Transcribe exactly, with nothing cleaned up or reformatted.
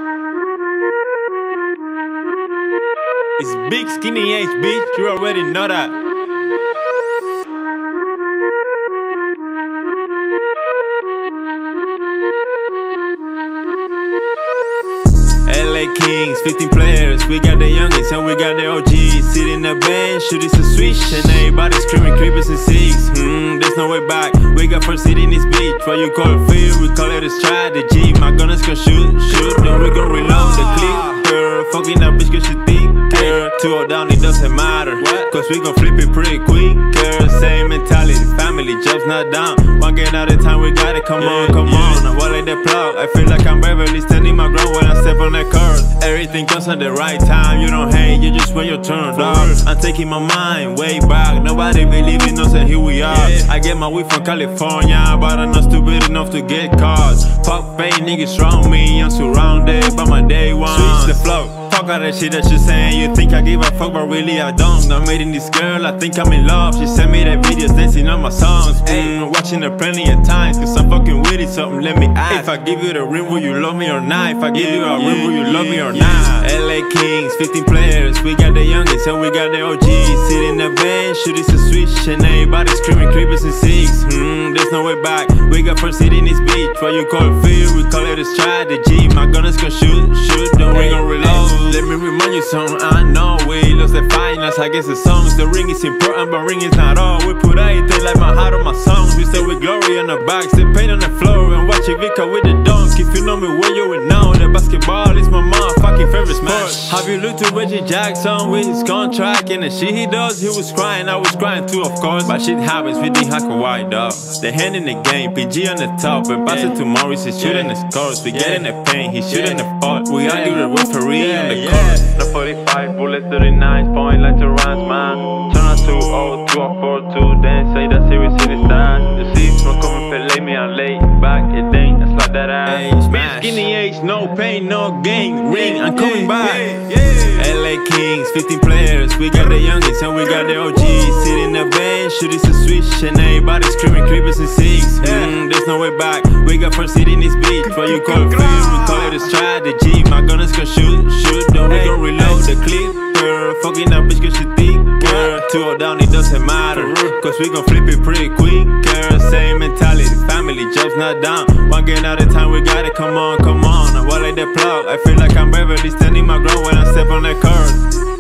It's big SkynnyH, bitch, you already know that. L A Kings, fifteen players, we got the youngins and we got the O Gs. Sit in the bench, shoot it's a swish, and everybody screaming creepers and six. Hmm, there's no way back, we got first seat in this bitch. What you call it fear, we call it a strategy. My gunners can shoot, shoot, then we gon' reload the clip. Girl, fucking that bitch cause she thick, girl. Two or down, it doesn't matter, cause we gon' flip it pretty quick, girl. Same mentality, family, jobs not down. One game at a time, we got it, come on, come on. I walk like the plug, I feel like I'm Beverley, standing my ground when I step on that curve. Everything comes at the right time, you don't hate, you just wait your turn, dog. I'm taking my mind way back, nobody believe in us and here we are. I get my weed from California, but I'm not stupid enough to get caught. Fuck fake niggas around me, I'm surrounded by my day one. Switch the flow. Talk all that shit that you're saying. You think I give a fuck, but really I don't. I'm meeting this girl, I think I'm in love. She sent me that videos dancing on my songs. Mm, watching her plenty of times, cause I'm fucking with it, something let me ask. If I give you the ring, will you love me or not? If I give you a ring, will you love me or not? L A Kings, fifteen players, we got the youngins and we got the O Gs. Sit in the bench, shoot it's a swish, and everybody screaming creepers and six. Hmm, there's no way back, we got first seat in this bitch. What you call it fear, we call it a strategy. My gunners can shoot, shoot, then we gon' reload. Let me remind you something, I know we lost the finals, I guess the songs. The ring is important, but ring is not all. We put everything like my heart on my songs. We stay with glory on the box, they paint on the floor, and watch it Vika with the dunk. If you know me well, you would know that basketball is my motherfucking favorite sport. Have you looked to Reggie Jackson with his contract and the shit he does? He was crying, I was crying too, of course. But shit happens, we didn't hack a white dog. The hand in the game, P G on the top, and pass it to Morris, he's shooting the scores. We get in the paint, he's shooting the fault. We argue the referee on the court. The forty-five bullets, thirty-nine point like to runs, man. Turn on two oh, two oh four two, then say that series in the stand. You see, no coming for lay me, I'm late back, it ain't, I slap that ass. Bitch, SkynnyH, no pain, no gain. Ring, I'm coming back. L A Kings, fifteen players, we got the youngins and we got the O Gs. Sit in the bench, shoot it's a swish, and everybody screaming creepers and six. Mm, there's no way back, we got first seat in this bitch. What you call it fear, we call it a strategy. My gunners can shoot, shoot, then we gon' reload the clip. Girl, fucking that bitch cause she thick, girl. Two or down, it doesn't matter, cause we gon' flip it pretty quick, girl. Same mentality, family, jobs not down. One game at a time, we got it, come on, come on. I walk like the plug, I feel like I'm Beverley, standing my ground when I step on that curve.